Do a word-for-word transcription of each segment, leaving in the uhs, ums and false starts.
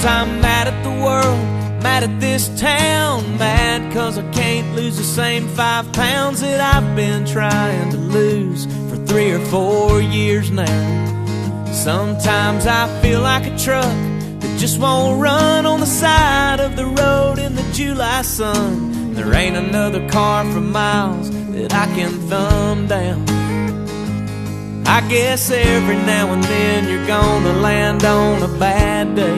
Sometimes I'm mad at the world, mad at this town, mad cause I can't lose the same five pounds that I've been trying to lose for three or four years now. Sometimes I feel like a truck that just won't run on the side of the road in the July sun. There ain't another car for miles that I can thumb down. I guess every now and then you're gonna land on a bad day,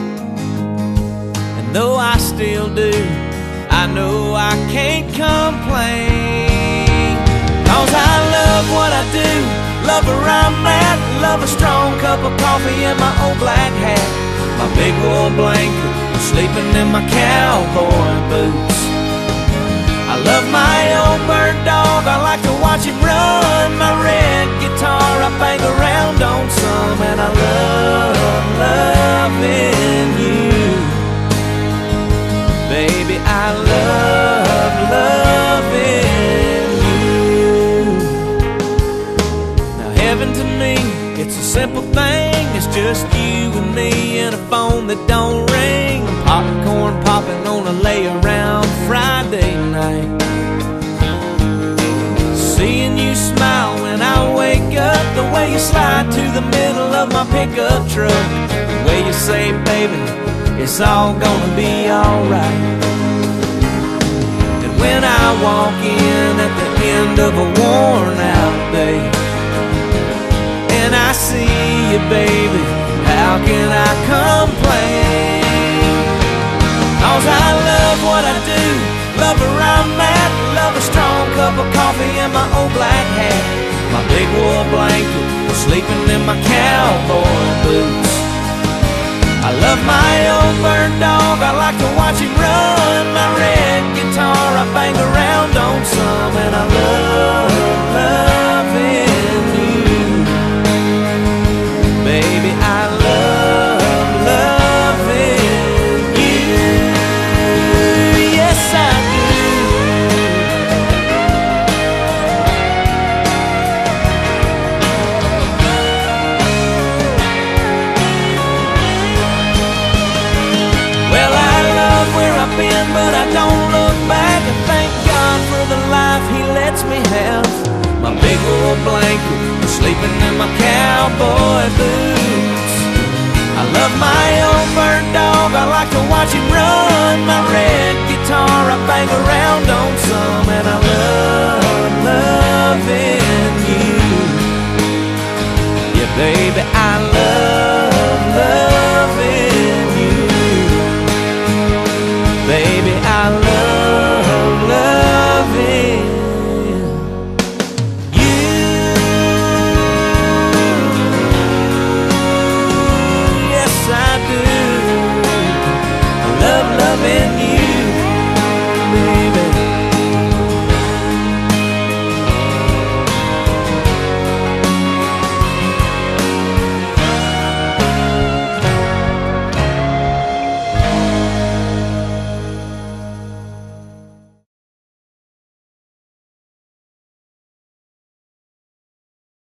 and though I still do, I know I can't complain. Cause I love what I do, love where I'm at, love a strong cup of coffee and my old black hat, my big wool blanket, sleeping in my cowboy boots. I love my old bird dog, I like to watch him run. My red guitar I bang around on some, and I love loving you. Baby, I love loving you. Now heaven to me, it's a simple thing. It's just you and me in a phone that don't ring, popcorn popping on a lay-around Friday night. Seeing you smile when I wake up, the way you slide to the middle of my pickup truck, the way you say, baby, it's all gonna be alright. And when I walk in at the end of a worn out day, and I see you, baby, how can I complain? Cause I love what I do, love where I'm at, love a strong cup of coffee and my old black hat, my big wool blanket, sleeping in my cowboy boots. I love my old bird dog, I like to watch him run. My red guitar I bang around on some, and I love loving you. Baby, I love loving you. Yes, I do. Well, I love where I've been, but I don't look back. And thank God for the life He lets me have. My big old blanket, sleeping in my cowboy boots. I love my old bird dog, I like to watch him run. My red guitar I bang around on some, and I love loving you. Yeah, baby, I love